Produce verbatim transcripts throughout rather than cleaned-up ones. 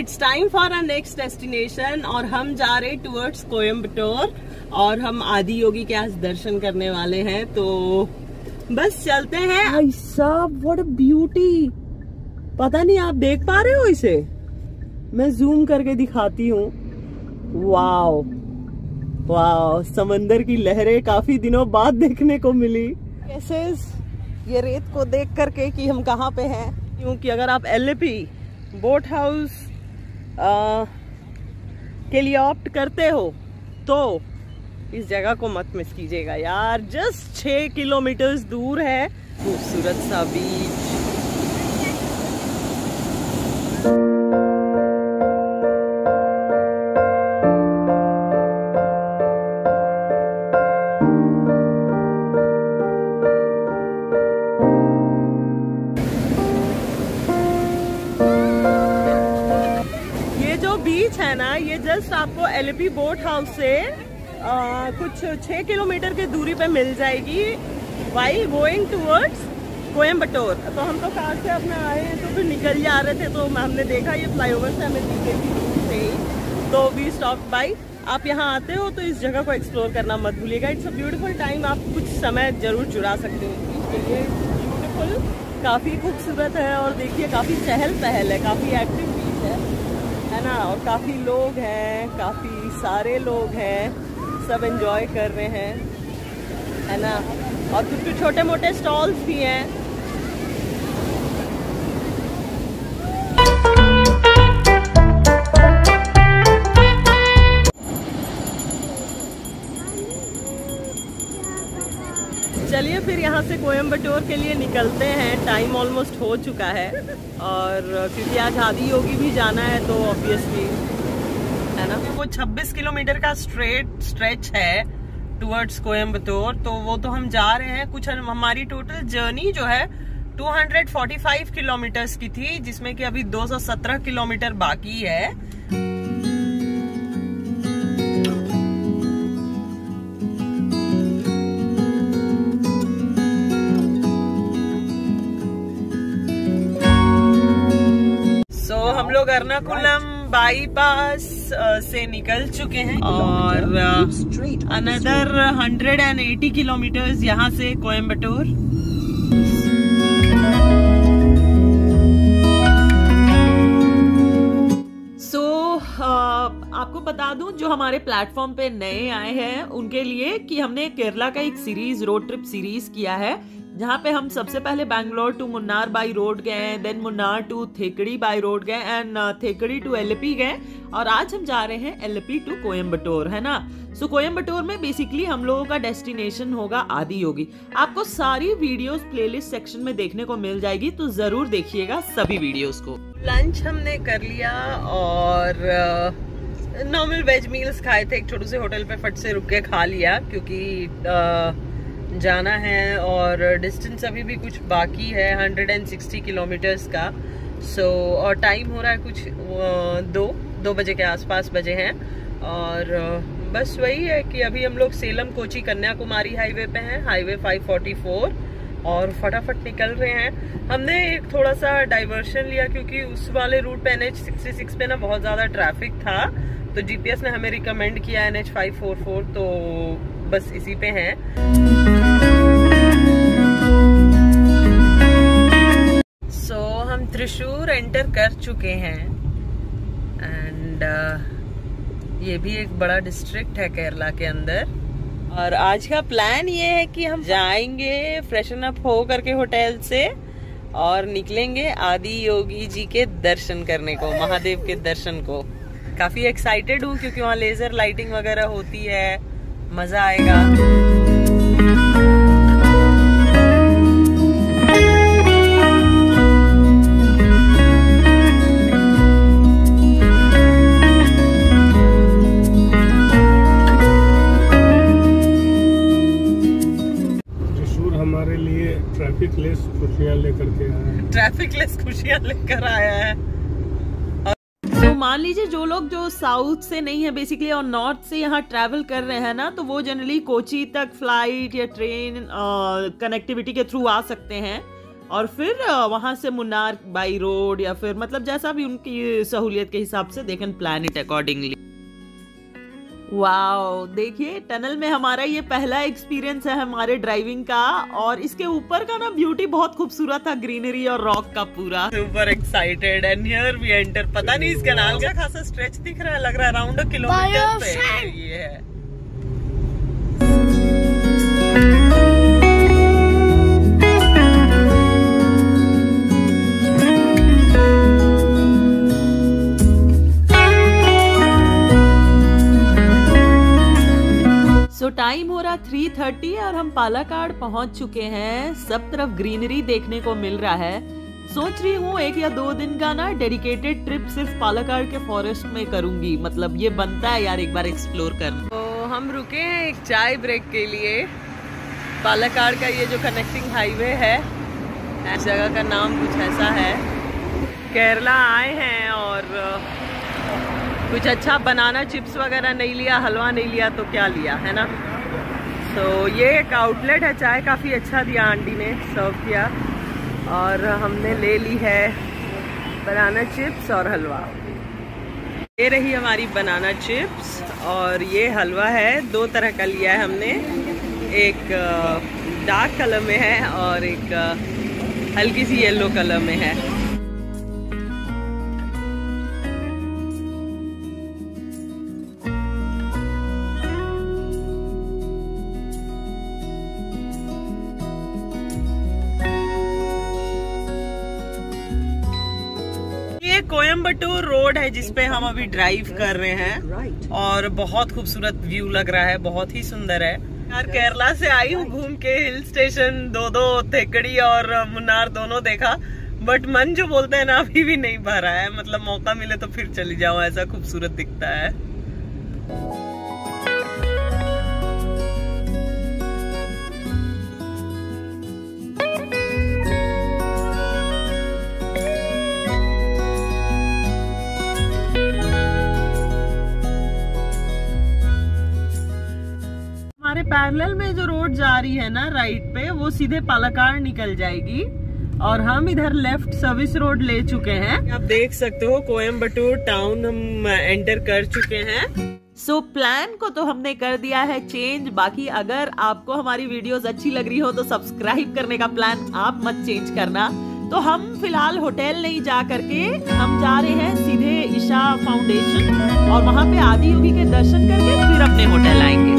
It's time for our next destination और हम जा रहे टुवर्ड्स कोयम्बटूर और हम आदि योगी के आज दर्शन करने वाले हैं, तो बस चलते हैं। भाई साहब व्हाट अ ब्यूटी, पता नहीं आप देख पा रहे हो इसे, मैं जूम करके दिखाती हूँ। वाओ वाओ, समंदर की लहरें काफी दिनों बाद देखने को मिली। कैसे ये रेत को देख करके कि हम कहाँ पे हैं, क्योंकि अगर आप L A P boat house के लिए ऑप्ट करते हो तो इस जगह को मत मिस कीजिएगा यार। जस्ट छह किलोमीटर दूर है, खूबसूरत सा बीच। बीच है ना, ये जस्ट आपको L A P boat house से आ, कुछ छह किलोमीटर की दूरी पे मिल जाएगी वाइल गोइंग टूवर्ड्स कोयम्बटूर। तो हम तो कार से अपने आए हैं तो फिर निकल जा रहे थे, तो हमने देखा ये फ्लाईओवर से हमें दिख गई थी, तो वी स्टॉप बाई। आप यहाँ आते हो तो इस जगह को एक्सप्लोर करना मत भूलिएगा। इट्स अ ब्यूटीफुल टाइम, आप कुछ समय जरूर चुरा सकते हो इसके लिए। ब्यूटीफुल, काफ़ी खूबसूरत है और देखिए काफ़ी चहल पहल है, काफ़ी एक्टिव बीच है है ना, और काफ़ी लोग हैं, काफ़ी सारे लोग हैं, सब एंजॉय कर रहे हैं है ना, और कुछ कुछ छोटे मोटे स्टॉल्स भी हैं। चलिए फिर यहाँ से कोयम्बटूर के लिए निकलते हैं, टाइम ऑलमोस्ट हो चुका है, और क्योंकि आज आदि योगी भी जाना है तो ऑब्वियसली है ना। वो छब्बीस किलोमीटर का स्ट्रेट स्ट्रेच है टुवर्ड्स कोयम्बटूर, तो वो तो हम जा रहे हैं। कुछ हमारी टोटल जर्नी जो है दो सौ पैंतालीस किलोमीटर्स की थी, जिसमें कि अभी दो सौ सत्रह किलोमीटर बाकी है। हम लोग एर्नाकुलम बाईपास से निकल चुके हैं और another hundred and eighty kilometres यहाँ से कोयम्बटूर। सो so, uh, आपको बता दूं जो हमारे प्लेटफॉर्म पे नए आए हैं उनके लिए कि हमने केरला का एक सीरीज रोड ट्रिप सीरीज किया है, जहाँ पे हम सबसे पहले Bangalore to Munnar by road गए, then Munnar to Thekkady by road गए and Thekkady to L A P गए, और आज हम जा रहे हैं L A P to Coimbatore, है ना। सो so, कोयम्बटूर में बेसिकली हम लोगों का डेस्टिनेशन होगा आदि योगी। आपको सारी वीडियोस प्लेलिस्ट सेक्शन में देखने को मिल जाएगी, तो जरूर देखिएगा सभी वीडियोस को। लंच हमने कर लिया और नॉर्मल वेज मील्स खाए थे, एक छोटे से होटल पे फट से रुक के खा लिया, क्योंकि uh, जाना है और डिस्टेंस अभी भी कुछ बाकी है एक सौ साठ किलोमीटर्स का। सो so, और टाइम हो रहा है कुछ दो दो बजे के आसपास बजे हैं, और बस वही है कि अभी हम लोग सेलम कोची कन्याकुमारी हाईवे पे हैं, हाईवे पाँच सौ चौवालीस, और फटाफट निकल रहे हैं। हमने एक थोड़ा सा डाइवर्शन लिया क्योंकि उस वाले रूट पे एन एच छियासठ पे ना बहुत ज़्यादा ट्रैफिक था, तो जीपीएस ने हमें रिकमेंड किया एन एच पाँच सौ चौवालीस, तो बस इसी पे हैं। सो so, हम त्रिशूर एंटर कर चुके हैं एंड uh, ये भी एक बड़ा डिस्ट्रिक्ट है केरला के अंदर, और आज का प्लान ये है कि हम जाएंगे फ्रेशन अप हो करके होटल से और निकलेंगे आदि योगी जी के दर्शन करने को, महादेव के दर्शन को। काफी एक्साइटेड हूँ क्योंकि वहाँ लेजर लाइटिंग वगैरह होती है, मजा आएगा। हमारे लिए ट्रैफिक लेस खुशियाँ लेकर के आया है, ट्रैफिक लेस खुशियाँ लेकर आया है। तो मान लीजिए जो लोग जो साउथ से नहीं है बेसिकली और नॉर्थ से यहाँ ट्रैवल कर रहे हैं ना, तो वो जनरली कोची तक फ्लाइट या ट्रेन कनेक्टिविटी के थ्रू आ सकते हैं। और फिर वहां से मुन्नार बाई रोड या फिर मतलब जैसा भी उनकी सहूलियत के हिसाब से they can plan it accordingly. Wow, देखिए टनल में हमारा ये पहला एक्सपीरियंस है हमारे ड्राइविंग का, और इसके ऊपर का ना ब्यूटी बहुत खूबसूरत था, ग्रीनरी और रॉक का पूरा। Super excited and here we enter. पता नहीं इस कैनाल का खासा स्ट्रेच दिख रहा है, लग रहा है अराउंड अ किलोमीटर पे ये है। तो टाइम हो रहा थ्री थर्टी और हम पालाकाड़ पहुंच चुके हैं। सब तरफ ग्रीनरी देखने को मिल रहा है। सोच रही हूँ एक या दो दिन का ना डेडिकेटेड ट्रिप सिर्फ पालाकाड़ के फॉरेस्ट में करूंगी, मतलब ये बनता है यार एक बार एक्सप्लोर करना। तो हम रुके हैं एक चाय ब्रेक के लिए। पालाकाड़ का ये जो कनेक्टिंग हाईवे है, इस जगह का नाम कुछ ऐसा है। केरला आए हैं और कुछ अच्छा बनाना चिप्स वगैरह नहीं लिया, हलवा नहीं लिया तो क्या लिया, है ना। तो ये एक आउटलेट है, चाय काफ़ी अच्छा दिया आंटी ने सर्व किया, और हमने ले ली है बनाना चिप्स और हलवा। ये रही हमारी बनाना चिप्स और ये हलवा है, दो तरह का लिया है हमने, एक डार्क कलर में है और एक हल्की सी येलो कलर में है। कोयम्बटूर रोड है जिसपे हम अभी ड्राइव कर रहे हैं, और बहुत खूबसूरत व्यू लग रहा है, बहुत ही सुंदर है यार। केरला से आई हूँ घूम के, हिल स्टेशन दो दो थेकड़ी और मुन्नार दोनों देखा, बट मन जो बोलते हैं ना अभी भी नहीं भरा है। मतलब मौका मिले तो फिर चली जाऊँ, ऐसा खूबसूरत दिखता है। पैरेलल में जो रोड जा रही है ना राइट पे, वो सीधे पालाकाड़ निकल जाएगी, और हम इधर लेफ्ट सर्विस रोड ले चुके हैं। आप देख सकते हो कोयम्बटूर टाउन हम एंटर कर चुके हैं। सो so, प्लान को तो हमने कर दिया है चेंज। बाकी अगर आपको हमारी वीडियोस अच्छी लग रही हो तो सब्सक्राइब करने का प्लान आप मत चेंज करना। तो हम फिलहाल होटल नहीं जा करके हम जा रहे हैं सीधे ईशा फाउंडेशन, और वहाँ पे आदि योगी के दर्शन करके फिर अपने होटल आएंगे।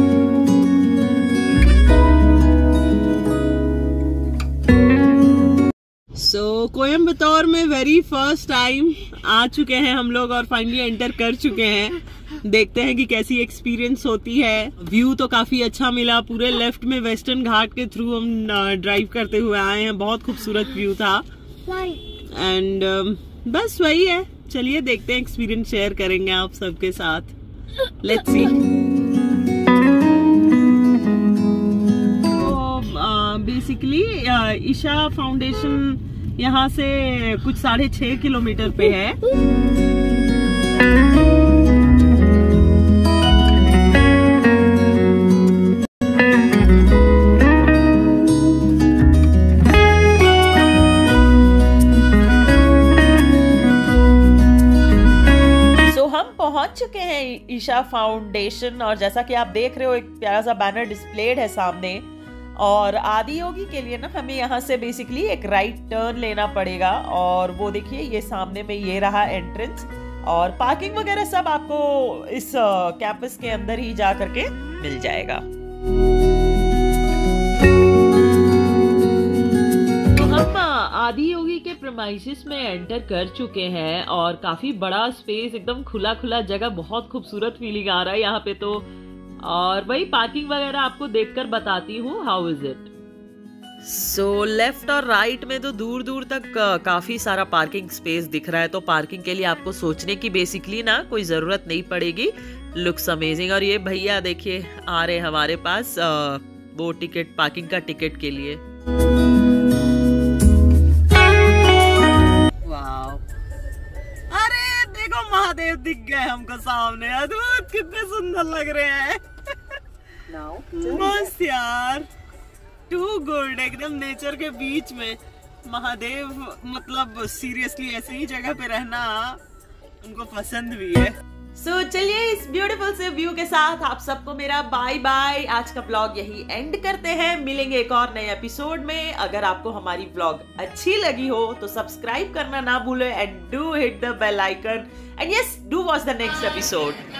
सो so, कोयम्बतौर में वेरी फर्स्ट टाइम आ चुके हैं हम लोग और फाइनली एंटर कर चुके हैं। देखते हैं कि कैसी एक्सपीरियंस होती है। व्यू तो काफी अच्छा मिला, पूरे लेफ्ट में वेस्टर्न घाट के थ्रू हम ड्राइव करते हुए आए हैं, बहुत खूबसूरत व्यू था। एंड uh, बस वही है, चलिए देखते हैं, एक्सपीरियंस शेयर करेंगे आप सबके साथ। Let's see. Basically Isha foundation यहाँ से कुछ साढ़े छह किलोमीटर पे है। so, हम पहुंच चुके हैं ईशा फाउंडेशन, और जैसा कि आप देख रहे हो एक प्यारा सा बैनर डिस्प्लेड है सामने। और आदि योगी के लिए ना हमें यहाँ से बेसिकली एक राइट टर्न लेना पड़ेगा, और वो देखिए ये सामने में ये रहा एंट्रेंस, और पार्किंग वगैरह सब आपको इस कैंपस के अंदर ही जा करके मिल जाएगा। तो हम आदि योगी के प्रेमाइसिस में एंटर कर चुके हैं, और काफी बड़ा स्पेस, एकदम खुला खुला जगह, बहुत खूबसूरत फीलिंग आ रहा है यहाँ पे। तो और वही पार्किंग वगैरह आपको देखकर बताती हूँ how is it. So left और राइट में तो दूर दूर तक काफी सारा पार्किंग स्पेस दिख रहा है, तो पार्किंग के लिए आपको सोचने की बेसिकली ना कोई जरूरत नहीं पड़ेगी। Looks amazing. और ये भैया देखिए आ रहे हमारे पास वो टिकट, पार्किंग का टिकट के लिए। महादेव दिख गए हमको सामने, अद्भुत, कितने सुंदर लग रहे हैं। मस्त यार, टू गुड, एकदम नेचर के बीच में। महादेव मतलब सीरियसली ऐसे ही जगह पे रहना उनको पसंद भी है। सो so, चलिए इस ब्यूटीफुल से व्यू के साथ आप सबको मेरा बाय बाय। आज का ब्लॉग यही एंड करते हैं, मिलेंगे एक और नए एपिसोड में। अगर आपको हमारी ब्लॉग अच्छी लगी हो तो सब्सक्राइब करना ना भूले and do hit the bell icon and yes do watch the next episode.